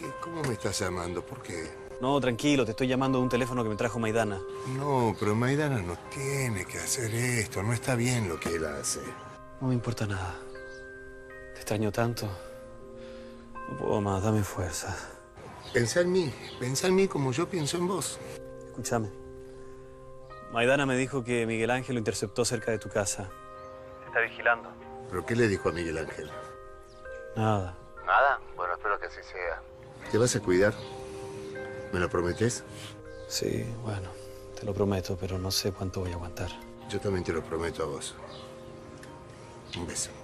¿Cómo me estás llamando? ¿Por qué? No, tranquilo, te estoy llamando de un teléfono que me trajo Maidana. No, pero Maidana no tiene que hacer esto. No está bien lo que él hace. No me importa nada. Te extraño tanto. No puedo más, dame fuerza. Pensá en mí como yo pienso en vos. Escúchame. Maidana me dijo que Miguel Ángel lo interceptó cerca de tu casa. Te está vigilando. ¿Pero qué le dijo a Miguel Ángel? Nada. ¿Nada? Bueno, espero que así sea. ¿Te vas a cuidar? ¿Me lo prometés? Sí, bueno, te lo prometo, pero no sé cuánto voy a aguantar. Yo también te lo prometo a vos. Un beso.